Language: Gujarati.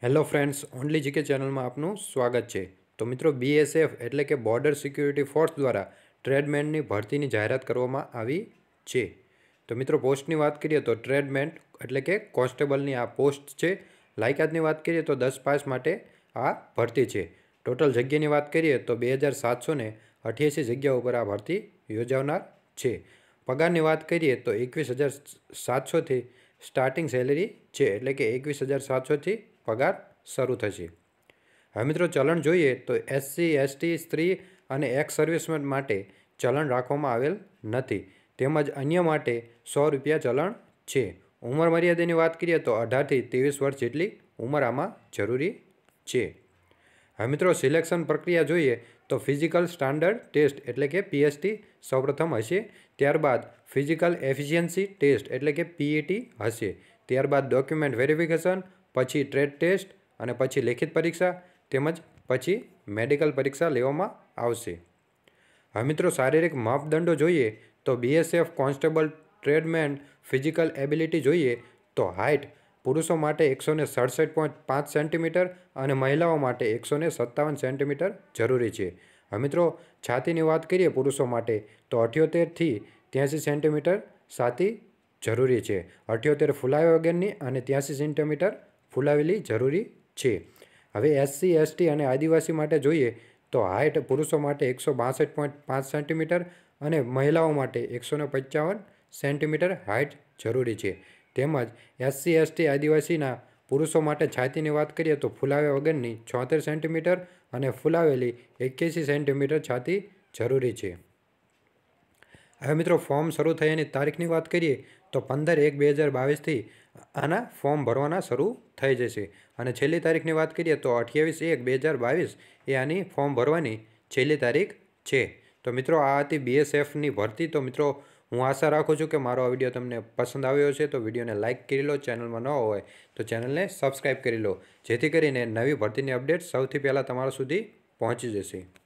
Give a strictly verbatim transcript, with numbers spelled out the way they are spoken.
હેલો ફ્રેન્ડ્સ, ઓનલી જીકે ચેનલમાં આપનું સ્વાગત છે। તો મિત્રો, બીએસએફ એટલે કે બોર્ડર સિક્યુરિટી ફોર્સ દ્વારા ટ્રેડમેનની ભરતીની જાહેરાત કરવામાં આવી છે। તો મિત્રો, પોસ્ટની વાત કરીએ તો ટ્રેડમેન એટલે કે કોન્સ્ટેબલની આ પોસ્ટ છે। લાયકાતની વાત કરીએ તો દસ પાસ માટે આ ભરતી છે। ટોટલ જગ્યાની વાત કરીએ તો બે હજાર સાતસો ને અઠ્યાસી જગ્યા ઉપર આ ભરતી યોજાનાર છે। પગારની વાત કરીએ તો એકવીસ હજાર સાતસોથી સ્ટાર્ટિંગ સેલેરી છે, એટલે કે એકવીસ હજાર સાતસોથી પગાર શરૂ થશે। હવે મિત્રો, ચલણ જોઈએ તો એસસી એસટી સ્ત્રી અને એક્સ સર્વિસમેન માટે ચલણ રાખવામાં આવેલ નથી, તેમજ અન્ય માટે સો રૂપિયા ચલણ છે। ઉંમર મર્યાદાની વાત કરીએ તો અઢારથી ત્રેવીસ વર્ષ જેટલી ઉંમર આમાં જરૂરી છે। હવે મિત્રો, સિલેક્શન પ્રક્રિયા જોઈએ તો ફિઝિકલ સ્ટાન્ડર્ડ ટેસ્ટ એટલે કે પીએસટી સૌપ્રથમ હશે, ત્યારબાદ ફિઝિકલ એફિશિયન્સી ટેસ્ટ એટલે કે પીઈટી હશે, ત્યારબાદ ડોક્યુમેન્ટ વેરિફિકેશન, પછી ટ્રેડ ટેસ્ટ અને પછી લેખિત પરીક્ષા તેમજ પછી મેડિકલ પરીક્ષા લેવામાં આવશે। હવે મિત્રો, શારીરિક માપદંડો જોઈએ તો BSF constable tradesman physical ability જોઈએ તો હાઇટ પુરુષો માટે એકસો ને સડસઠ પોઈન્ટ પાંચ સેન્ટીમીટર અને મહિલાઓ માટે એકસો ને સત્તાવન સેન્ટીમીટર જરૂરી છે। હવે મિત્રો, છાતીની વાત કરીએ પુરુષો માટે તો અઠ્યોતેરથી ત્યાંસી સેન્ટીમીટર છાતી જરૂરી છે, અઠ્યોતેર ફૂલાવ્યા વગરની અને ત્યાંસી સેન્ટીમીટર ફૂલાવેલી જરૂરી છે। હવે એસસી એસટી અને આદિવાસી માટે જોઈએ તો હાઇટ પુરુષો માટે એકસો બાસઠ પોઈન્ટ પાંચ સેન્ટીમીટર અને મહિલાઓ માટે એકસો ને પંચાવન સેન્ટીમીટર હાઇટ જરૂરી છે, તેમજ એસસી એસટી આદિવાસીના પુરુષો માટે છાતીની વાત કરીએ તો ફૂલાવ્યા વગરની છોતેર સેન્ટીમીટર અને ફૂલાવેલી એક્યાસી સેન્ટીમીટર છાતી જરૂરી છે। હવે મિત્રો, ફોર્મ શરૂ થયાની તારીખની વાત કરીએ તો પંદર એક બે હજાર બાવીસથી આના ફોર્મ ભરવાના શરૂ થઈ જશે અને છેલ્લી તારીખની વાત કરીએ તો અઠ્યાવીસ એક બે હજાર બાવીસ એ આની ફોર્મ ભરવાની છેલ્લી તારીખ છે। તો મિત્રો, આ હતી બીએસએફની ભરતી। તો મિત્રો, હું આશા રાખું છું કે મારો આ વિડીયો તમને પસંદ આવ્યો છે, તો વિડીયોને લાઇક કરી લો, ચેનલમાં ન હોય તો ચેનલને સબસ્ક્રાઈબ કરી લો, જેથી કરીને નવી ભરતીની અપડેટ સૌથી પહેલાં તમારા સુધી પહોંચી જશે।